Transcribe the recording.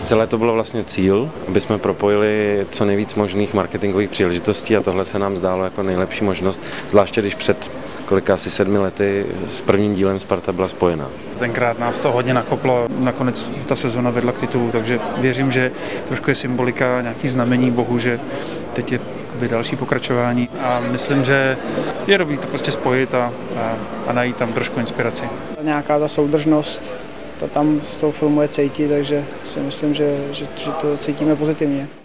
Celé to bylo vlastně cíl, aby jsme propojili co nejvíc možných marketingových příležitostí a tohle se nám zdálo jako nejlepší možnost, zvláště když před asi 7 lety s prvním dílem Sparta byla spojená. Tenkrát nás to hodně nakoplo, nakonec ta sezona vedla k titulu, takže věřím, že trošku je symbolika, nějaký znamení Bohu, že teď je další pokračování a myslím, že je dobrý to prostě spojit a najít tam trošku inspiraci. Nějaká ta soudržnost, ta tam z toho filmu je cítit, takže si myslím, že to cítíme pozitivně.